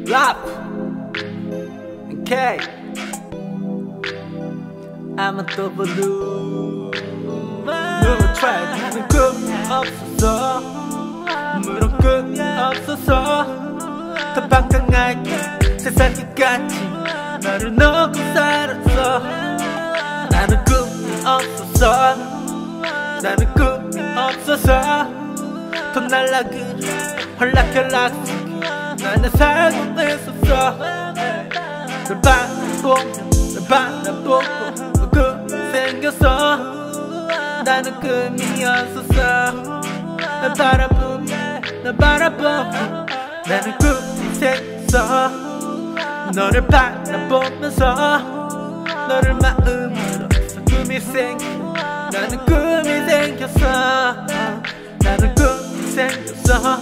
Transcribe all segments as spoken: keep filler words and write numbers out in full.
Rap K I'm a double blue 눈을 트라이하는 꿈이 없어서 물은 꿈이 없어서 더 방탕하게 세상 끝까지 너를 놓고 살았어. 나는 꿈이 없어서 나는 꿈이 없어서 더 날락은 헐락헐락 속에 나는 살고 있었어. 널 바라보면 널 바라보고 꿈이 생겼어. 나는 꿈이었었어. 널 바라보면 널 바라보고 나는 꿈이 생겼어. 너를 바라보면서 너를 마음으로 꿈이 생겨. 나는 꿈이 생겼어. 나는 꿈이 생겼어.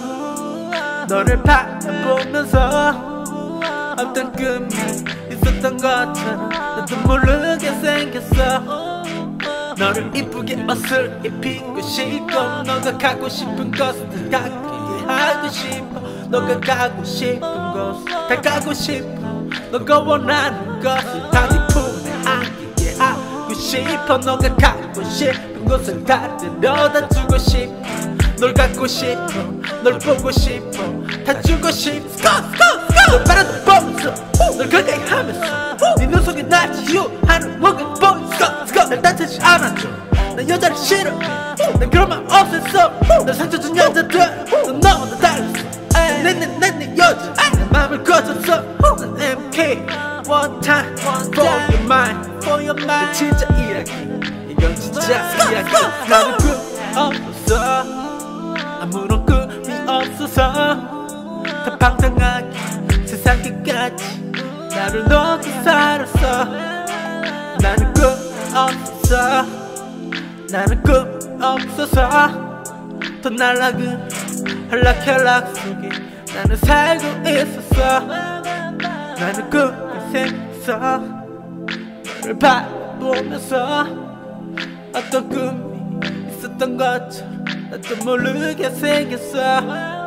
너를 바라보면서 어떤 꿈이 있었던 것처럼 나도 모르게 생겼어. 너를 이쁘게 옷을 입히고 싶고 너가 가고 싶은 곳을 가게 하고 싶어. 너가 가고 싶은 곳 다 가고 싶어. 너가 원하는 것을 다 네 품에 안기게 하고 싶어. 너가 가고 싶은 곳을 다 데려다 주고 싶어. 널 갖고 싶어. 널 보고 싶어. 다 주고 싶어. 널 바라보면서 널 가까이 하면서 네 눈 속에 날 치유하는 뭔가 보였어. 날 다치지 않아줘. 난 여자를 싫어해. 난 그런 말 없었어. 날 상처 준 여자들 넌 너보다 달랐어. 내내내내 여자 내 맘을 꺼졌어. 난 엠케이 One time for your mind for your mind. 진짜 이야기 이건 진짜 이야기. 나는 꿈이 없었어. 아무런 꿈이 없어서 다 방탕하게 세상 끝까지 나를 놓고 살았어. 나는 꿈이 없었어. 나는 꿈이 없어서 더 날락은 헐락헐락 속에 나는 살고 있었어. 나는 꿈이 생겼어. 너를 바라보면서 어떤 꿈이 있었던 것처럼 나도 모르게 생겼어.